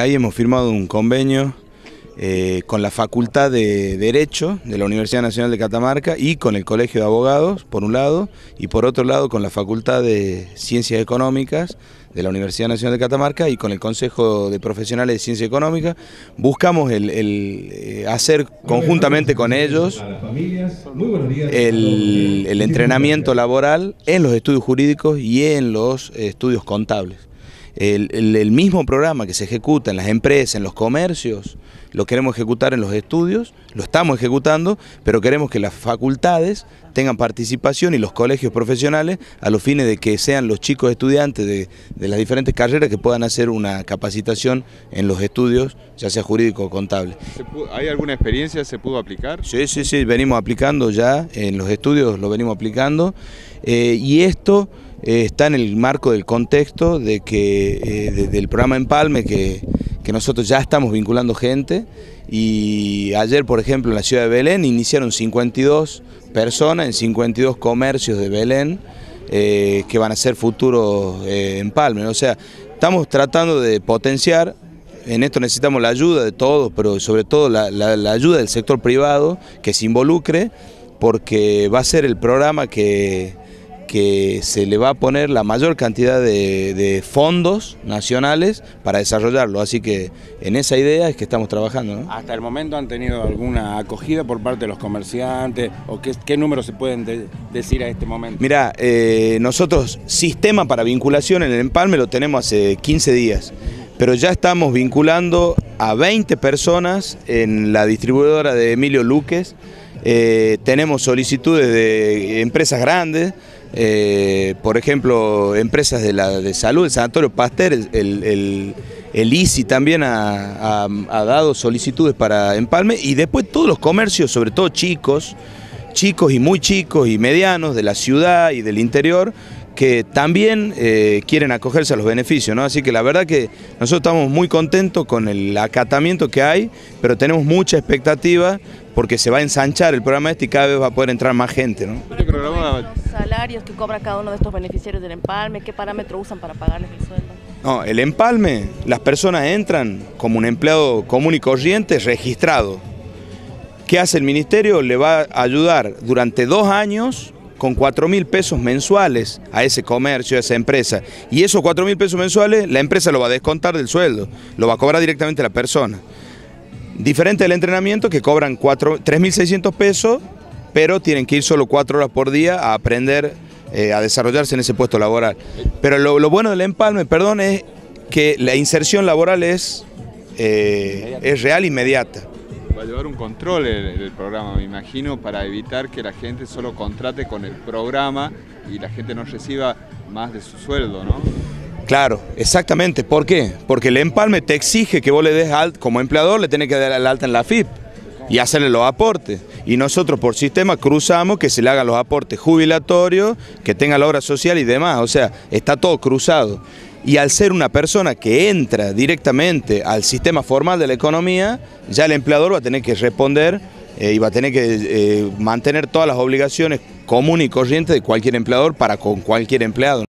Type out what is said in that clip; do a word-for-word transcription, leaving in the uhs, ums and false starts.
Ahí hemos firmado un convenio eh, con la Facultad de Derecho de la Universidad Nacional de Catamarca y con el Colegio de Abogados, por un lado, y por otro lado con la Facultad de Ciencias Económicas de la Universidad Nacional de Catamarca y con el Consejo de Profesionales de Ciencia Económica. Buscamos el, el, eh, hacer conjuntamente con ellos el, el entrenamiento laboral en los estudios jurídicos y en los estudios contables. El, el, el mismo programa que se ejecuta en las empresas, en los comercios, lo queremos ejecutar en los estudios, lo estamos ejecutando, pero queremos que las facultades tengan participación y los colegios profesionales a los fines de que sean los chicos estudiantes de, de las diferentes carreras que puedan hacer una capacitación en los estudios, ya sea jurídico o contable. ¿Hay alguna experiencia? ¿Se pudo aplicar? Sí, sí, sí, venimos aplicando ya, en los estudios lo venimos aplicando, eh, y esto eh, está en el marco del contexto de que, eh, de, del programa Empalme que, que nosotros ya estamos vinculando gente, y ayer, por ejemplo, en la ciudad de Belén iniciaron cincuenta y dos personas en cincuenta y dos comercios de Belén eh, que van a ser futuros eh, Empalme. O sea, estamos tratando de potenciar. En esto necesitamos la ayuda de todos, pero sobre todo la, la, la ayuda del sector privado que se involucre, porque va a ser el programa que, que se le va a poner la mayor cantidad de, de fondos nacionales para desarrollarlo. Así que en esa idea es que estamos trabajando, ¿no? ¿Hasta el momento han tenido alguna acogida por parte de los comerciantes? ¿O qué, qué números se pueden de, decir a este momento? Mirá, eh, nosotros sistema para vinculación en el Empalme lo tenemos hace quince días. Pero ya estamos vinculando a veinte personas en la distribuidora de Emilio Luques. Eh, tenemos solicitudes de empresas grandes, eh, por ejemplo, empresas de, la, de salud, el Sanatorio Pasteur, el, el, el I C I también ha, ha, ha dado solicitudes para Empalme, y después todos los comercios, sobre todo chicos, chicos y muy chicos y medianos de la ciudad y del interior, que también eh, quieren acogerse a los beneficios, ¿no? Así que la verdad que nosotros estamos muy contentos con el acatamiento que hay, pero tenemos mucha expectativa porque se va a ensanchar el programa este y cada vez va a poder entrar más gente, ¿no? ¿Los salarios que cobra cada uno de estos beneficiarios del Empalme? ¿Qué parámetro usan para pagarles el sueldo? No, el Empalme, las personas entran como un empleado común y corriente registrado. ¿Qué hace el ministerio? Le va a ayudar durante dos años con cuatro mil pesos mensuales a ese comercio, a esa empresa. Y esos cuatro mil pesos mensuales la empresa lo va a descontar del sueldo, lo va a cobrar directamente la persona. Diferente del entrenamiento, que cobran tres mil seiscientos pesos, pero tienen que ir solo cuatro horas por día a aprender eh, a desarrollarse en ese puesto laboral. Pero lo, lo bueno del Empalme, perdón, es que la inserción laboral es, eh, es real e inmediata. Va a llevar un control el, el programa, me imagino, para evitar que la gente solo contrate con el programa y la gente no reciba más de su sueldo, ¿no? Claro, exactamente. ¿Por qué? Porque el Empalme te exige que vos le des alta, como empleador le tenés que dar el alta en la F I P y hacerle los aportes. Y nosotros por sistema cruzamos que se le hagan los aportes jubilatorios, que tenga la obra social y demás. O sea, está todo cruzado. Y al ser una persona que entra directamente al sistema formal de la economía, ya el empleador va a tener que responder eh, y va a tener que eh, mantener todas las obligaciones comunes y corrientes de cualquier empleador para con cualquier empleado.